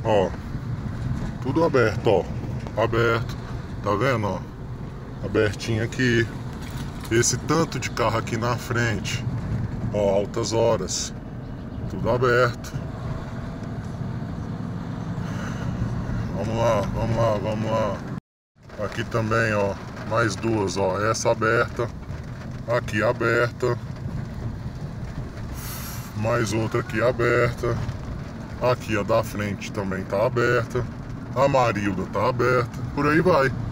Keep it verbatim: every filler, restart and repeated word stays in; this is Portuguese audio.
Ó, tudo aberto, ó. Aberto, tá vendo, ó? Abertinho aqui. Esse tanto de carro aqui na frente, ó, altas horas. Tudo aberto. Vamos lá, vamos lá, vamos lá. Aqui também, ó, mais duas, ó. Essa aberta, aqui aberta. Mais outra aqui aberta. Aqui a da frente também tá aberta. A Marilda tá aberta. Por aí vai.